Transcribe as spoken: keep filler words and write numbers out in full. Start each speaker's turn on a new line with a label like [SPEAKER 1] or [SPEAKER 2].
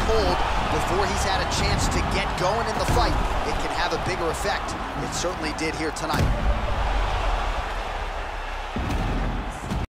[SPEAKER 1] hold before he's had a chance to get going in the fight, it can have a bigger effect. It certainly did here tonight.